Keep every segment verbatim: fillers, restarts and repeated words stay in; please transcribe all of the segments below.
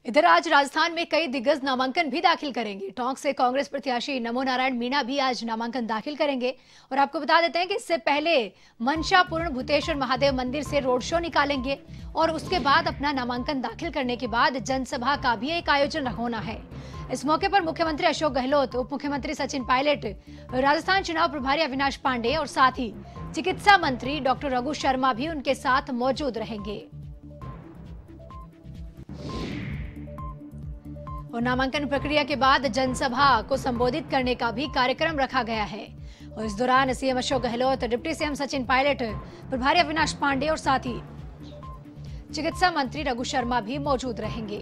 इधर आज राजस्थान में कई दिग्गज नामांकन भी दाखिल करेंगे। टोंक से कांग्रेस प्रत्याशी नमो नारायण मीणा भी आज नामांकन दाखिल करेंगे। और आपको बता देते हैं कि इससे पहले मनशापूर्ण भूतेश्वर महादेव मंदिर से रोड शो निकालेंगे और उसके बाद अपना नामांकन दाखिल करने के बाद जनसभा का भी एक आयोजन होना है। इस मौके पर मुख्यमंत्री अशोक गहलोत, उप मुख्यमंत्री सचिन पायलट, राजस्थान चुनाव प्रभारी अविनाश पांडे और साथ ही चिकित्सा मंत्री डॉक्टर रघु शर्मा भी उनके साथ मौजूद रहेंगे। और नामांकन प्रक्रिया के बाद जनसभा को संबोधित करने का भी कार्यक्रम रखा गया है। और इस दौरान CM Ashok Gehlot, deputy CM Sachin Pilot, प्रभारी अविनाश पांडे और साथ ही चिकित्सा मंत्री रघु शर्मा भी मौजूद रहेंगे।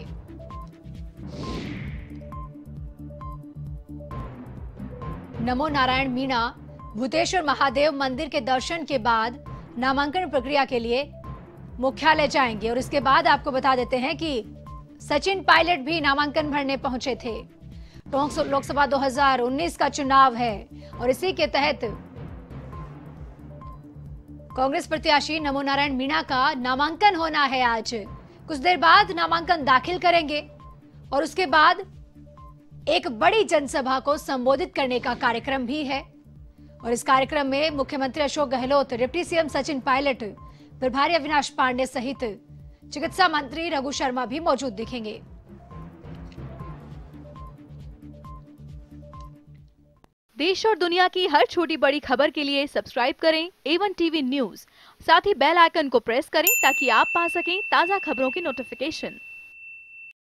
नमो नारायण मीणा भूतेश्वर महादेव मंदिर के दर्शन के बाद नामांकन प्रक्रिया के लिए मुख्यालय जाएंगे। और इसके बाद आपको बता देते हैं कि सचिन पायलट भी नामांकन भरने पहुंचे थे। टोंक लोकसभा दो हज़ार उन्नीस का चुनाव है और इसी के तहत कांग्रेस प्रत्याशी नमो नारायण मीणा का नामांकन होना है। आज कुछ देर बाद नामांकन दाखिल करेंगे और उसके बाद एक बड़ी जनसभा को संबोधित करने का कार्यक्रम भी है। और इस कार्यक्रम में मुख्यमंत्री अशोक गहलोत, डिप्टी सीएम सचिन पायलट, प्रभारी अविनाश पांडे सहित चिकित्सा मंत्री रघु शर्मा भी मौजूद दिखेंगे। देश और दुनिया की हर छोटी बड़ी खबर के लिए सब्सक्राइब करें ए वन टीवी न्यूज़। साथ ही बेल आइकन को प्रेस करें ताकि आप पा सकें ताज़ा खबरों की नोटिफिकेशन।